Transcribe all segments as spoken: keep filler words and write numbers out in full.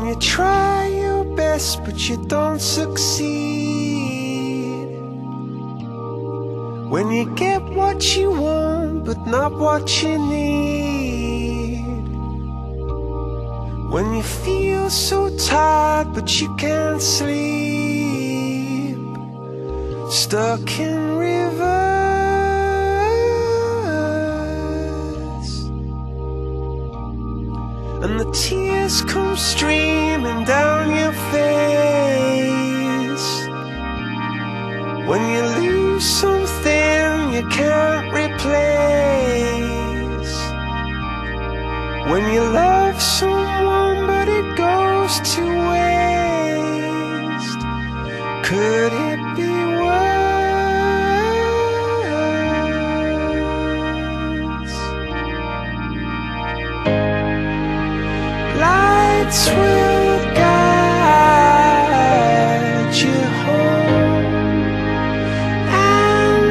When you try your best but you don't succeed, when you get what you want but not what you need, when you feel so tired but you can't sleep, stuck in reverse, and the tears come streaming down your face, when you lose something you can't replace, when you love someone but it goes to waste. Could it be worse? Lights will guide you home and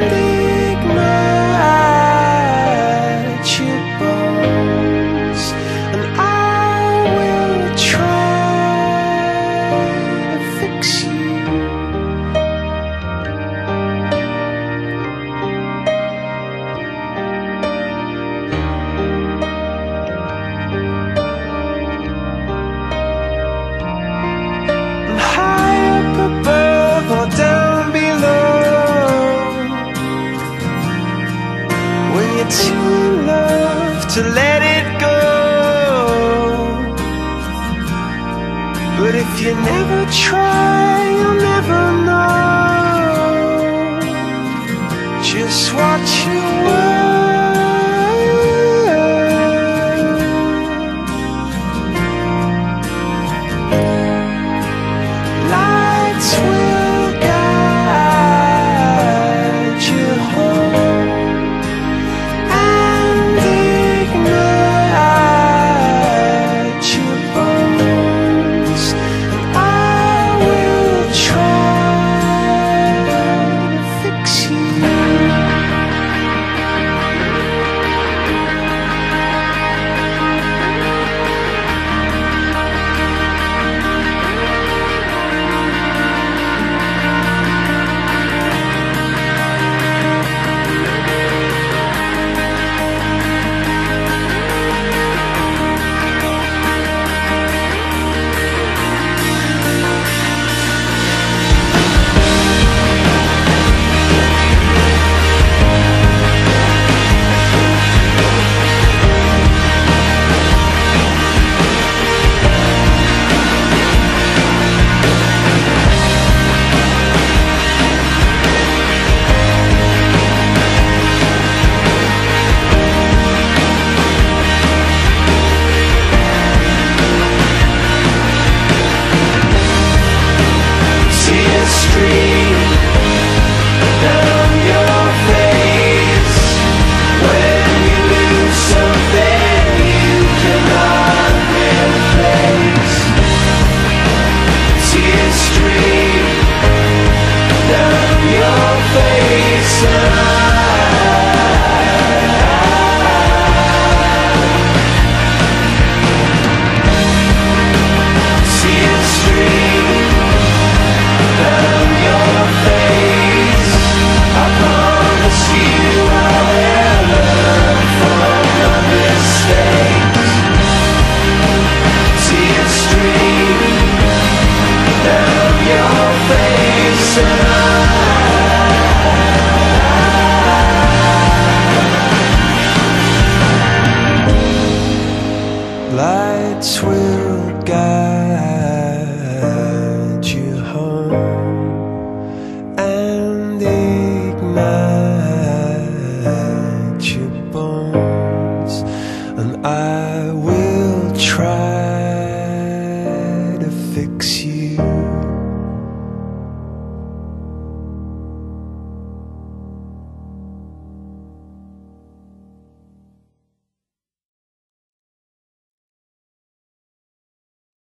ignite your bones, and I will try to fix you. And high up above or down below, when you're too in love to let it go. But if you never try, you'll never know just what you were. Lights will guide you home and ignite your bones, and I will try to fix you. Tears stream down your face when you lose something you cannot replace. Tears stream down your face, and tears stream down your face. I promise you I will learn from your mistakes. Tears stream down your face, and I lights will guide you home and ignite your bones, and I will try to fix you.